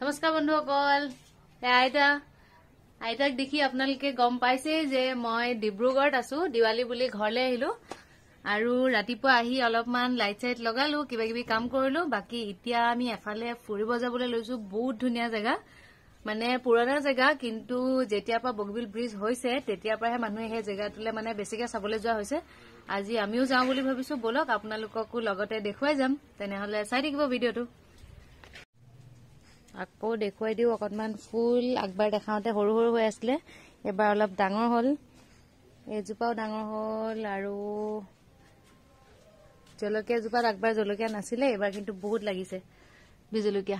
নমস্কাৰ বন্ধুসকল আইতাক দেখি আপোনালোকে গম পাইছে যে মই ডিব্ৰুগড়ত আছো দিৱালী বুলি ঘৰলৈ আহিলো আৰু ৰাতিপুৱা আহি অলপমান লাইট চাইট লগালো কিবা কিবি কাম কৰিলো বাকি এতিয়া আমি এফালে ফুৰিব যাবলৈ লৈছো বহুত ধুনীয়া জায়গা মানে পুৰণা জায়গা কিন্তু যেতিয়া পৰা বগবিল ব্ৰিজ হৈছে তেতিয়া পৰাহে মানুহে এই জায়গাটোলে মানে বেছিকে চাবলৈ যোৱা হৈছে আজি আমিও যাওঁ বুলি ভাবিছো বলক আপোনালোককো লগতে দেখুৱাই যাম তেনেহলে চাই থাকিব ভিডিওটো আকৌ দেখুৱাই দিও অকনমান ফুল আকবাৰ দেখাওতে সৰু সৰু হৈ আছিল এবাৰ অলপ ডাঙৰ হল এজুপাও ডাঙৰ হল আৰু জলকীয়া জুপাত আকবাৰ জলকীয়া নাছিলে এবাৰ কিন্তু বহুত লাগিছে বিজলকীয়া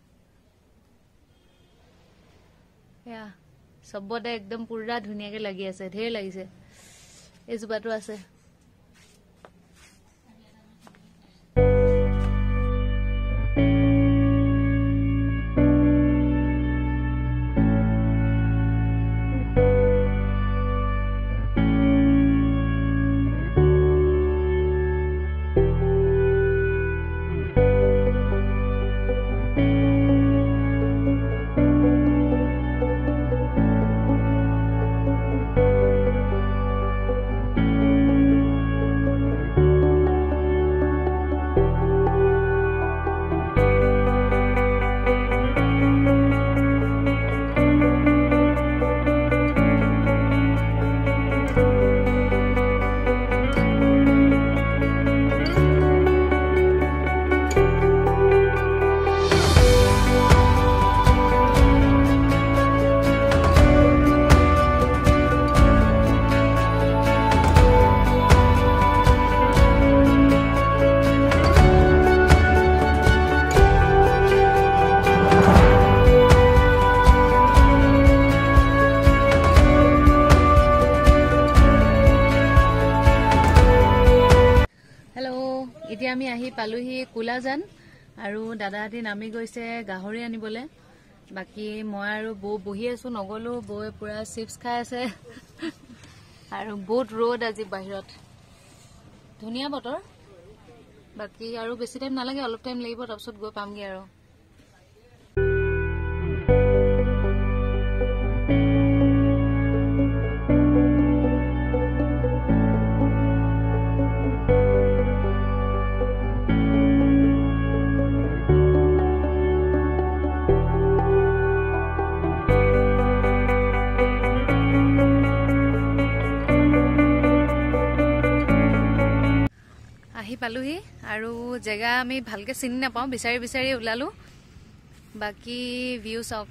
या सबते एकदम पूरा धुनियाके লাগি আছে ঢেৰ লাগিছে এজুপাটো আছে আমি আহি পালুহি কুলাজান আৰু দাদাহতি নামি গৈছে গাহৰি আনিবলে বাকি মই আৰু বৌ বহি আছো নগলো বৌয়ে পুৰা চিপস খাই আছে আৰু বহুত ৰ'দ আজি বাহিৰত ধুনিয়া বতৰ বাকি আৰু বেছি টাইম নালাগে অলপ টাইম লাগিব তাৰপিছত গৈ পামগে আৰু পালুহি আৰু জায়গা আমি ভালকে চিনি নাপাও বিচাৰি বিচাৰি উলালো বাকি ভিউ চক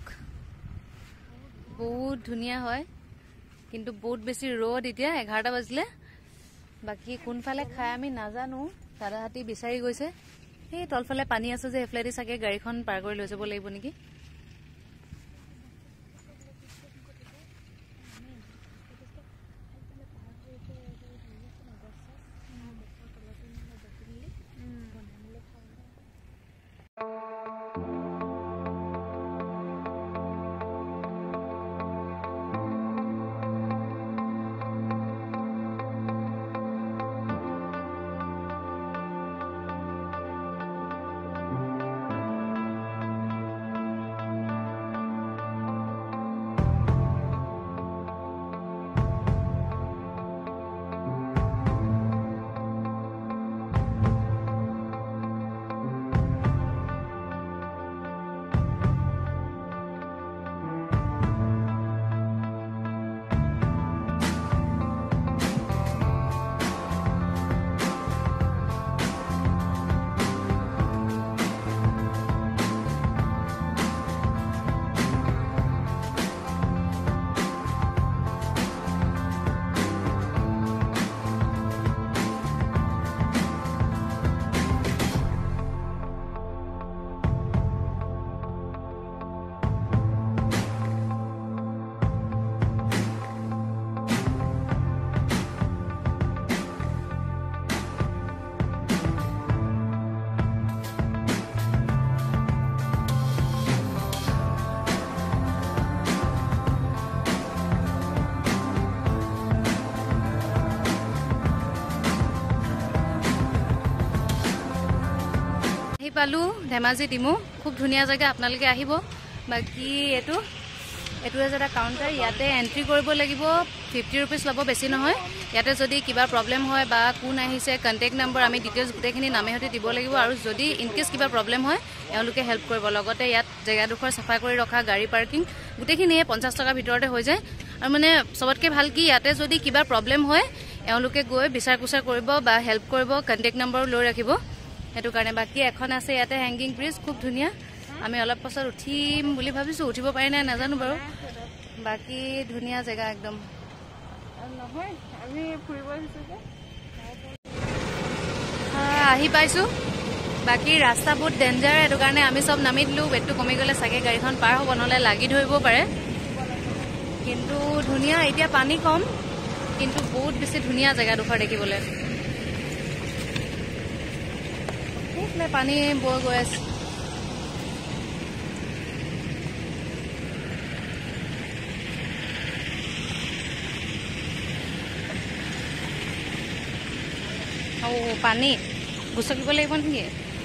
বহুত ধুনিয়া হয় কিন্তু বহুত বেছি ৰ'দ এতিয়া 11টা বাজিলে বাকি কোনফালে খাই আমি নাজানো দাদাহতি বিচাৰি গৈছে এই তলফালে পানী আছে যে এফ্লেদি সাকে গাড়ীখন পাৰ কৰি লৈ যাব লাগিব নেকি পালু ধেমাজি ডিমু খুব ধুনিয়া জায়গা আপোনালোকে আহিব বাকি এইটো হৈছে এটা কাউণ্টাৰ। ইয়াতে এণ্ট্ৰি কৰিব লাগিব, 50 rupees ল'ব, বেছি নহয়। ইয়াতে যদি কিবা প্ৰব্লেম হয় বা কোন আহিছে, কণ্টেক্ট নম্বৰ, আমি ডিটেইলছ গোটেইখিনি নামে সৈতে দিব লাগিব। আৰু যদি ইনকেছ কিবা প্ৰব্লেম হয় এওঁলোকে হেল্প কৰিব। লগতে ইয়াত জেগাডোখৰ চাফা কৰি ৰখা, গাড়ী পাৰ্কিং গোটেইখিনিয়ে 50 টকাৰ ভিতৰতে হৈ যায়। আৰু মানে চবতকৈ ভাল কি, ইয়াতে যদি কিবা প্ৰব্লেম হয় এওঁলোকে গৈ বিচাৰ কুচাৰ কৰিব বা হেল্প কৰিব, কণ্টেক্ট নম্বৰো লৈ ৰাখিব। সেইটো কাৰণে বাকী এখন আছে ইয়াতে হেংগিং ব্ৰিজ, খুব ধুনীয়া। আমি অলপ পাছত উঠিম বুলি ভাবিছোঁ, উঠিব পাৰি নাই নাজানো বাৰু। বাকী ধুনীয়া জেগা একদম। আহি পাইছোঁ। বাকী ৰাস্তা বহুত ডেঞ্জাৰ, সেইটো কাৰণে আমি চব নামি দিলোঁ। ৱেটটো কমি গ'লে চাগে গাড়ীখন পাৰ হ'ব, নহ'লে লাগি ধৰিব পাৰে। কিন্তু ধুনীয়া, এতিয়া পানী কম, কিন্তু বহুত বেছি ধুনীয়া জেগাডোখৰ দেখিবলৈ। পানী বৈ গৈ আছে। পানী গুচকিব লাগিব নেকি?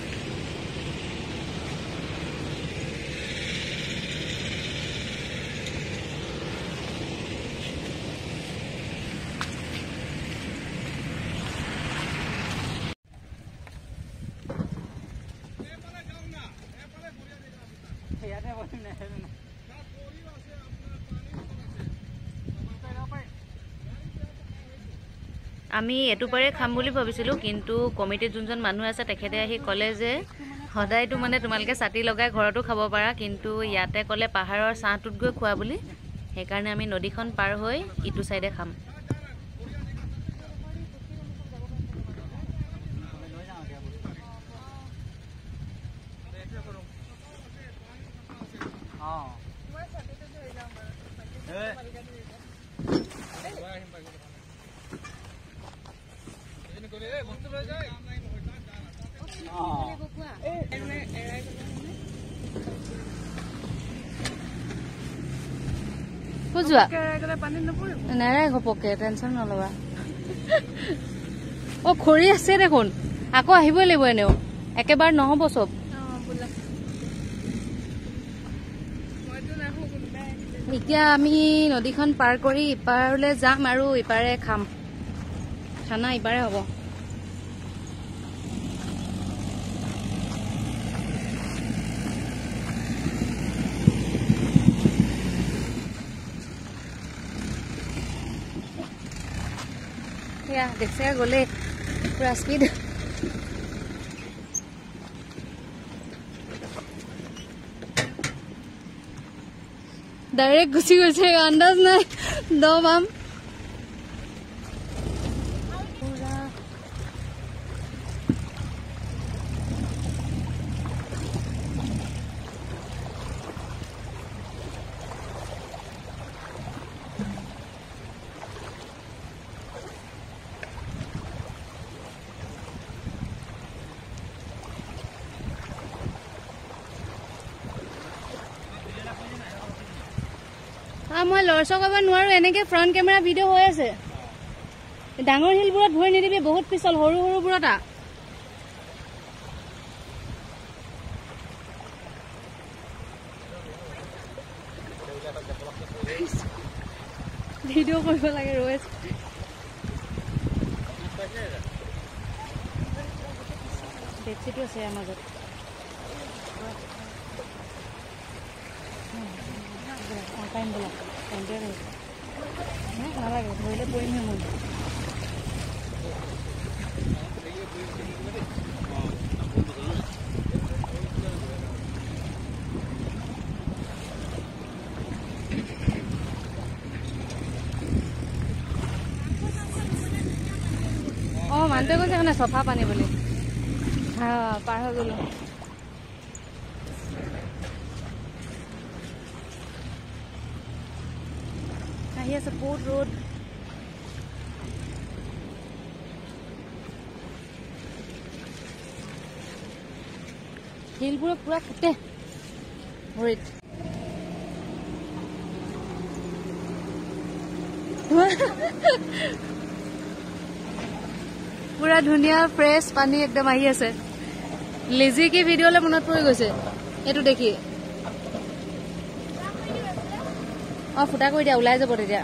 আমি এইটো পাৰে খাম বুলি ভাবিছিলোঁ, কিন্তু কমিটিত যোনজন মানুহ আছে তেখেতে আহি ক'লে যে সদায়তো মানে তোমালোকে ছাতি লগাই ঘৰতো খাব পাৰা, কিন্তু ইয়াতে ক'লে পাহাৰৰ ছাঁটোত গৈ খোৱা বুলি। সেইকাৰণে আমি নদীখন পাৰ হৈ ইটো চাইডে খাম। নেৰাই ঘপকে, টেনশ্যন নল'বা। খৰি আছে দেখোন, আকৌ আহিবই লাগিব। এনেও একেবাৰে নহ'ব চব। এতিয়া আমি নদীখন পাৰ কৰি ইপাৰলৈ যাম আৰু ইপাৰে খাম। খানা ইপাৰে হ'ব। দেখছে গ'লে পুৰা স্পীড। ডাইৰেক্ট গুচি গৈছে, আন্দাজ নাই। দম মই লৰচৰ কৰিব নোৱাৰো। এনেকে ফ্ৰণ্ট কেমেৰা ভিডিঅ' হৈ আছে। ডাঙৰ শিলবোৰত ভৰি নিদিবি, বহুত পিছল। সৰু সৰুবোৰত ভিডিঅ' কৰিব লাগে। ৰৈ বেডশ্বীটো আছে ইয়াৰ মাজত। টাইম বোলা নালাগে, ধৰিলে পৰিমহে মই। মানুহটোৱে কৈছে মানে চফা পানী বুলি। পাৰ হৈ গ'লো। আহি আছে বহুত ৰ'দ। শিলবোৰত পুৰা ফুটে ভৰিত। পুৰা ধুনীয়া ফ্ৰেছ পানী একদম আহি আছে। লিজিকি ভিডিঅ'লৈ মনত পৰি গৈছে এইটো দেখি। ফুটা কৰি দিয়া ওলাই যাব তেতিয়া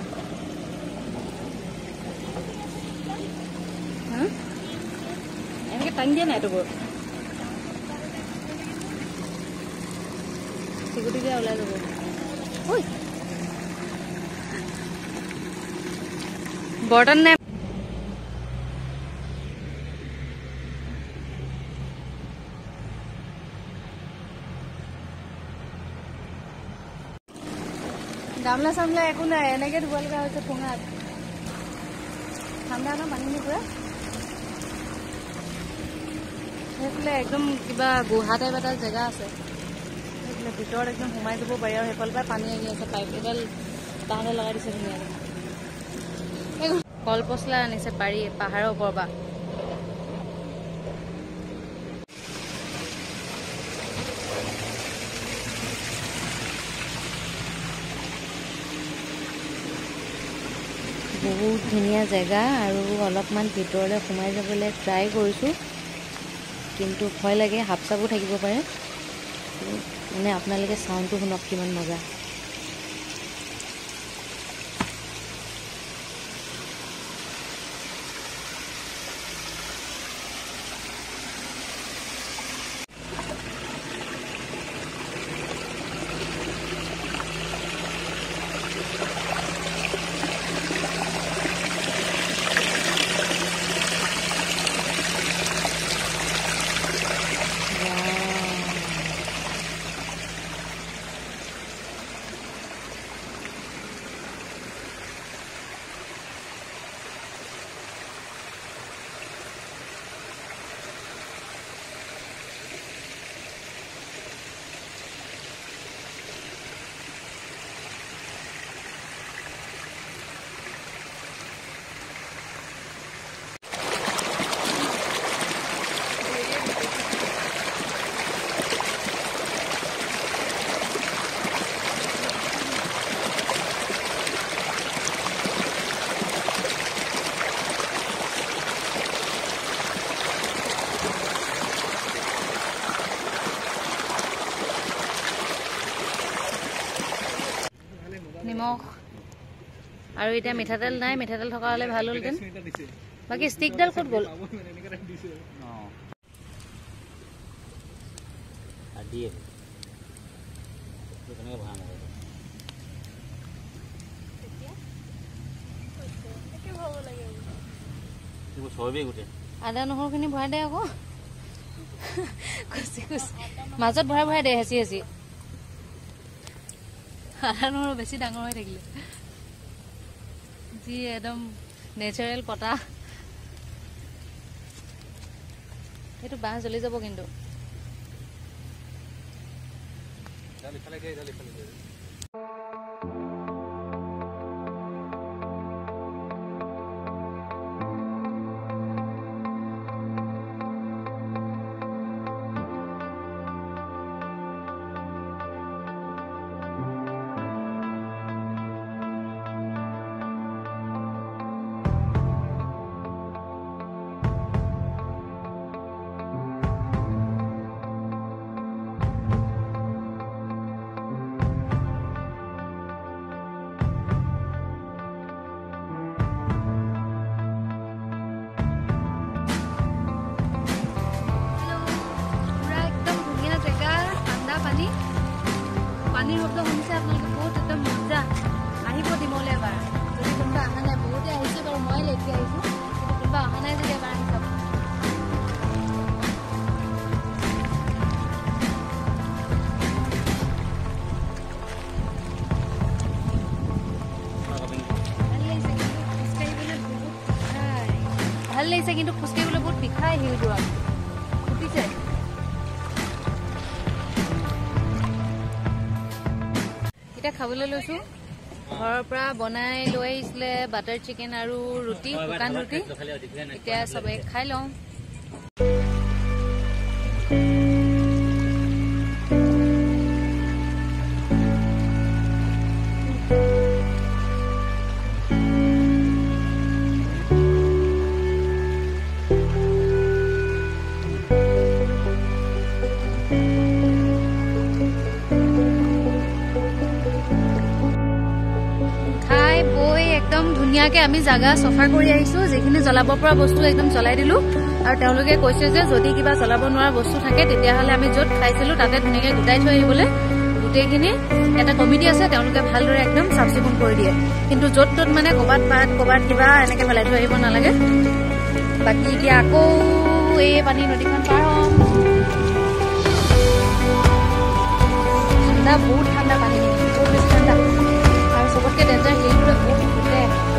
এনেকে টানি দিয়া নাই এইটো বৰ চিকুটি দিয়া ওলাই যাব বৰ্তন নাই গামলা চামলা একো নাই এনেকে ধুব লগা হৈছে পোঙাত ঠাণ্ডা ন পানী পুৰা সেইফালে একদম কিবা গুহা টাইপ এটা জেগা আছে সেইফালে ভিতৰত একদম সোমাই যাব পাৰি আৰু সেইফালৰ পৰা পানী আহি আছে পাইপ এডাল তাহাঁতে লগাই দিছে ধুনীয়াকৈ কলপচলা আনিছে পাৰি পাহাৰৰ ওপৰৰ পৰা বহুত ধুনীয়া জেগা আৰু অলপমান ভিতৰলৈ সোমাই যাবলৈ ট্ৰাই কৰিছোঁ কিন্তু ভয় লাগে সাপ চাপো থাকিব পাৰে মানে আপোনালোকে চাউণ্ডটো শুনক কিমান মজা নিমখ আৰু এতিয়া মিঠাতেল নাই মিঠাতেল থকা হলে ভাল হলতেন বাকি ষ্টিকডাল ক'ত গ'ল আদা নহৰুখিনি ভৰাই দে আকৌ খুচি খুচি মাজত ভৰাই ভৰাই দে হেঁচি হেঁচি আদা নহৰু বেছি ডাঙৰ হৈ থাকিলে যি একদম নেচাৰেল পটা এইটো বাঁহ জ্বলি যাব কিন্তু পানীৰ শব্দ শুনিছে আপোনালোকে বহুত একদম মজা আহিব দিমলে এবাৰ যদি কোনোবা অহা নাই বহুতে আহিছে বাৰু মই লেটকে আহিছো কিন্তু কোনোবা অহা নাই যদি এবাৰ আহি চাব ভাল লাগিছে কিন্তু খোজকাঢ়িবলৈ বহুত বিষাই শিলবোৰত ফুটিছে এতিয়া খাবলৈ লৈছো ঘৰৰ পৰা বনাই লৈ আহিছিলে বাটাৰ চিকেন আৰু ৰুটি শুকান ৰুটি এতিয়া সবে খাই লওঁ ধুনীয়াকে আমি জাগা সফা কৰি আহিছো যেখিনি জ্বলাব পৰা বস্তু একদম জ্বলাই দিলো আৰু তেওঁলোকে কৈছে যে যদি কিবা জ্বলাব নোৱাৰা বস্তু থাকে তেতিয়াহ'লে আমি য'ত খাইছিলো তাতে ধুনীয়াকে গোটাই থৈ আহিবলৈ গোটেইখিনি এটা কমিটি আছে তেওঁলোকে ভালদৰে একদম চাফ চিকুণ কৰি দিয়ে কিন্তু য'ত ত'ত মানে ক'ৰবাত পাত ক'ৰবাত কিবা এনেকে পেলাই থৈ আহিব নালাগে বাকী এতিয়া আকৌ এই পানী নদীখন পাৰ হ'ম ঠাণ্ডা বহুত ঠাণ্ডা পানী বহুত বেছি ঠাণ্ডা আৰু চবতকৈ ডেঞ্জাৰ হিলবোৰে বহুত ফুটে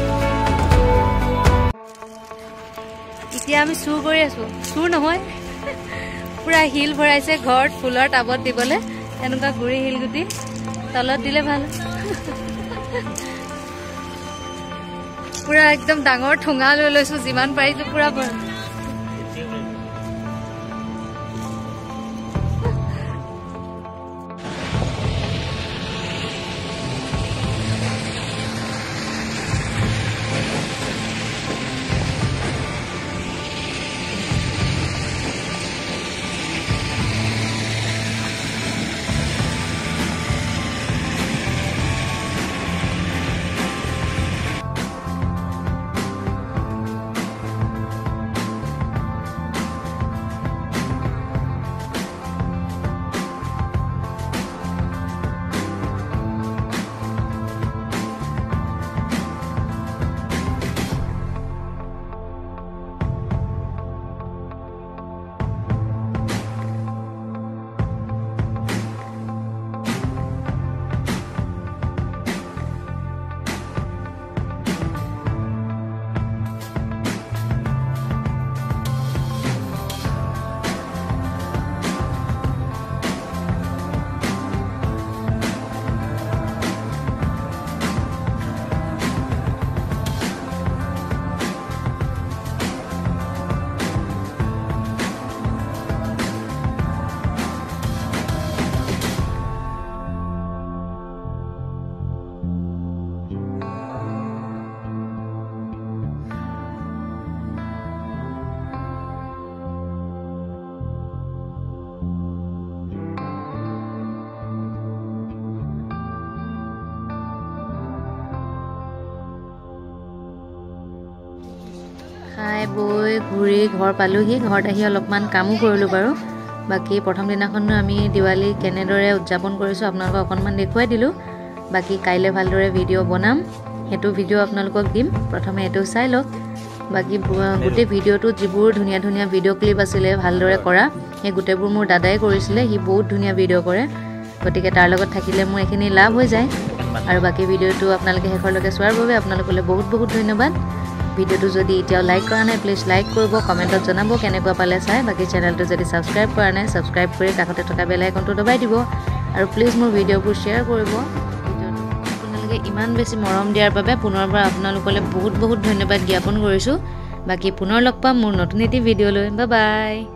এতিয়া আমি চুৰ কৰি আছো চুৰ নহয় পুৰা হিল ভৰাইছে ঘৰত ফুলৰ টাবত দিবলৈ এনেকুৱা গুৰি শিলগুটি তলত দিলে ভাল পুৰা একদম ডাঙৰ ঠোঙা লৈ লৈছো যিমান পাৰিছো পুৰা খাই বৈ ঘূৰি ঘৰ পালোহি ঘৰত আহি অলপমান কামো কৰিলোঁ বাৰু বাকী প্ৰথম দিনাখন আমি দিৱালী কেনেদৰে উদযাপন কৰিছোঁ আপোনালোকক অকণমান দেখুৱাই দিলোঁ বাকী কাইলৈ ভালদৰে ভিডিঅ' বনাম সেইটো ভিডিঅ' আপোনালোকক দিম প্ৰথমে এইটো চাই লওক বাকী গোটেই ভিডিঅ'টোত যিবোৰ ধুনীয়া ধুনীয়া ভিডিঅ' ক্লিপ আছিলে ভালদৰে কৰা সেই গোটেইবোৰ মোৰ দাদাই কৰিছিলে সি বহুত ধুনীয়া ভিডিঅ' কৰে গতিকে তাৰ লগত থাকিলে মোৰ এইখিনি লাভ হৈ যায় আৰু বাকী ভিডিঅ'টো আপোনালোকে শেষৰলৈকে চোৱাৰ বাবে আপোনালোকলৈ বহুত বহুত ধন্যবাদ ভিডিঅ'টো যদি এতিয়াও লাইক কৰা নাই প্লিজ লাইক কৰিব কমেণ্টত জনাব কেনেকুৱা পালে চাই বাকী চেনেলটো যদি ছাবস্ক্ৰাইব কৰা নাই ছাবস্ক্ৰাইব কৰি কাষতে থকা বেল আইকনটো দবাই দিব আৰু প্লিজ মোৰ ভিডিঅ'বোৰ শ্বেয়াৰ কৰিব ভিডিঅ'টো আপোনালোকে ইমান বেছি মৰম দিয়াৰ বাবে পুনৰবাৰ আপোনালোকলৈ বহুত বহুত ধন্যবাদ জ্ঞাপন কৰিছোঁ বাকী পুনৰ লগ পাম মোৰ নতুন এটি ভিডিঅ'লৈ বাই বাই